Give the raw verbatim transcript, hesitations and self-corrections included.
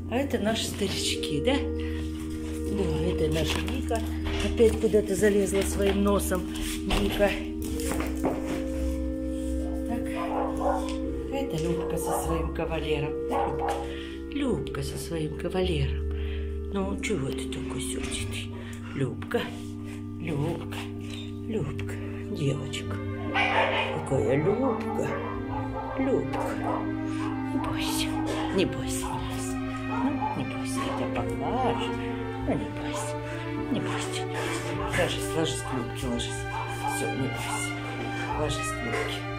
А это наши старички, да? Да, это наша Ника. Опять куда-то залезла своим носом. Ника. Так. Это Любка со своим кавалером. Да, Любка? Любка со своим кавалером. Ну, чего ты такой сердитый? Любка. Любка. Любка. Девочка. Какая Любка. Любка. Не бойся. Не бойся. Ну, не бойся, я тебя поглажу. Ну, не бойся. Не бойся, не бойся. Ложись, ложись к Любке, ложись. Все, не бойся. Ложись к Любке.